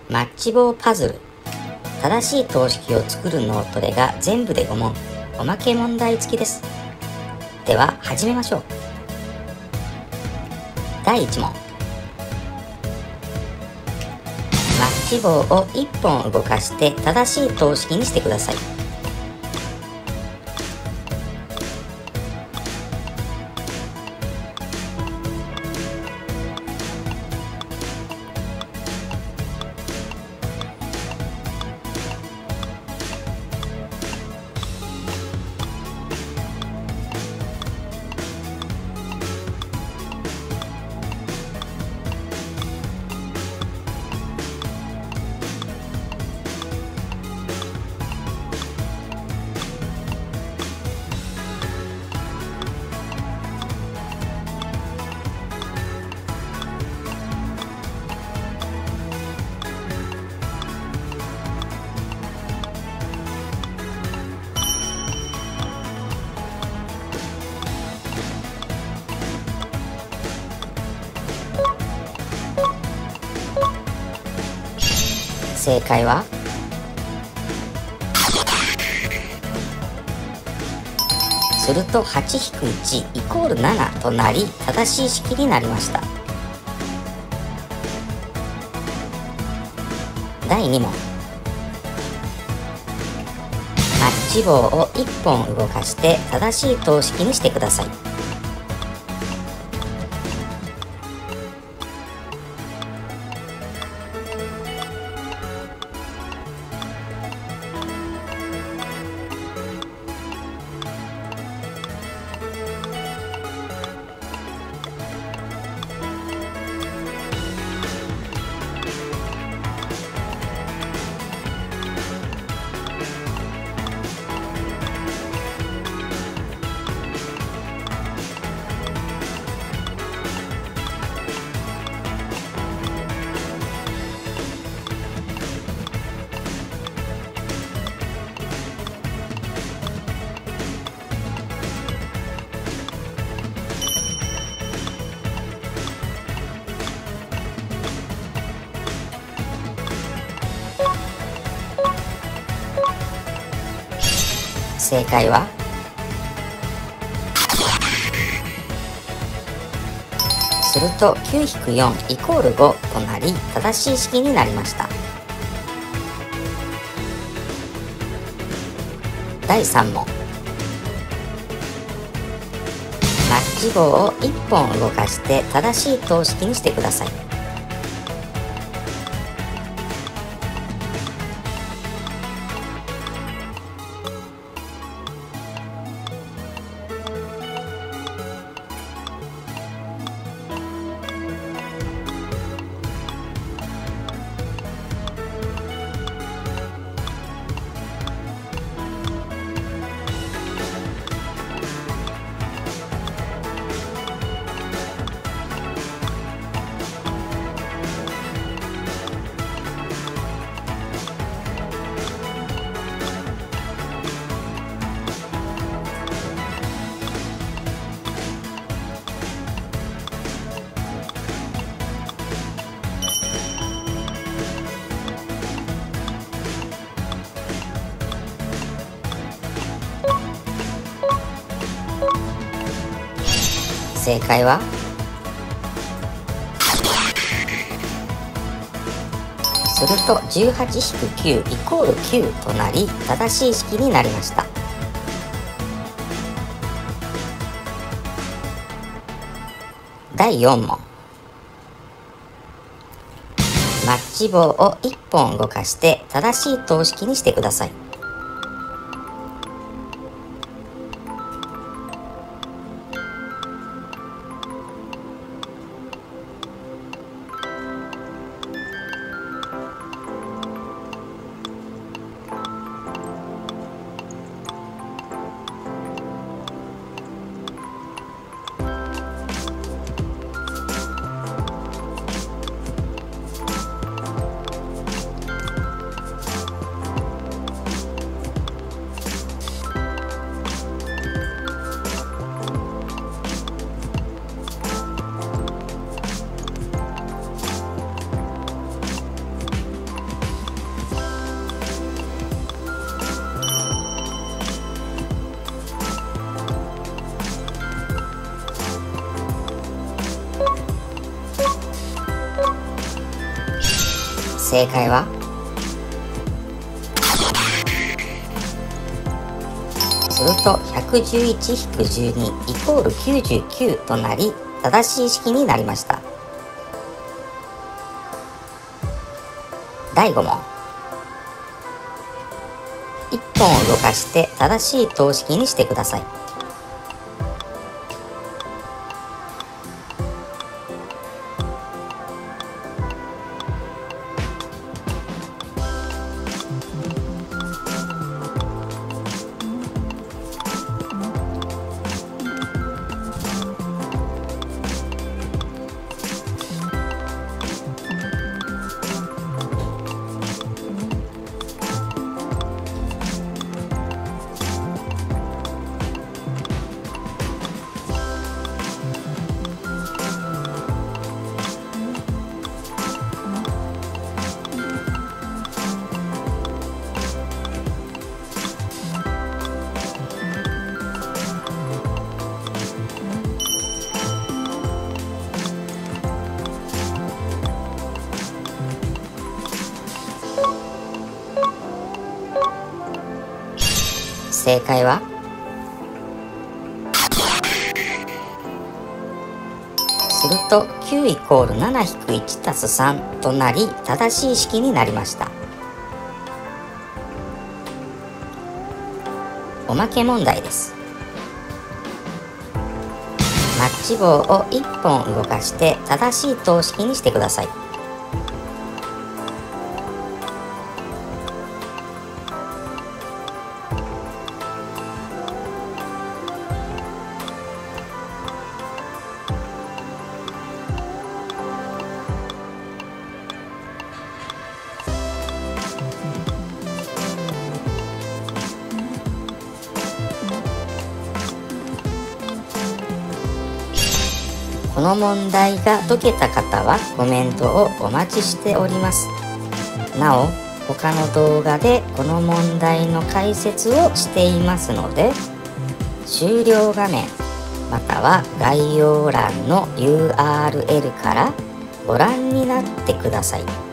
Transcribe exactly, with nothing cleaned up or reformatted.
マッチ棒パズル、正しい等式を作る脳トレが全部でご問、おまけ問題付きです。では始めましょう。だいいち問、マッチ棒をいっぽん動かして正しい等式にしてください。正解はすると はちひくいち イコールななとなり、正しい式になりました。だいに問、マッチ棒をいっぽん動かして正しい等式にしてください。正解はすると きゅうひくよん イコールごとなり、正しい式になりました。だいさん問、マッチ棒をいっぽん動かして正しい等式にしてください。正解はすると じゅうはちひくきゅう イコールきゅうとなり、正しい式になりました。だいよん問、マッチ棒をいっぽん動かして正しい等式にしてください。 正解はすると ひゃくじゅういちひくじゅうに イコールきゅうじゅうきゅうとなり、正しい式になりました。だいご問。いっぽんを動かして正しい等式にしてください。正解はするときゅうイコールななひくいちたすさんとなり、正しい式になりました。おまけ問題です。マッチ棒をいっぽん動かして正しい等式にしてください。この問題が解けた方はコメントをお待ちしております。なお、他の動画でこの問題の解説をしていますので、終了画面または概要欄の ユーアールエル からご覧になってください。